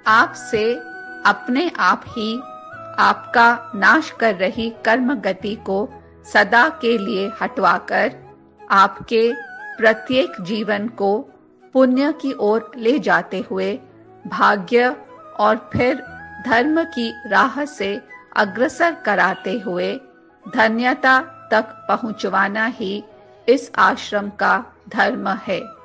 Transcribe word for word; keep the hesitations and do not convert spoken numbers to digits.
आपसे अपने आप ही आपका नाश कर रही कर्म गति को सदा के लिए हटवाकर आपके प्रत्येक जीवन को पुण्य की ओर ले जाते हुए भाग्य और फिर धर्म की राह से अग्रसर कराते हुए धन्यता तक पहुंचवाना ही इस आश्रम का धर्म है।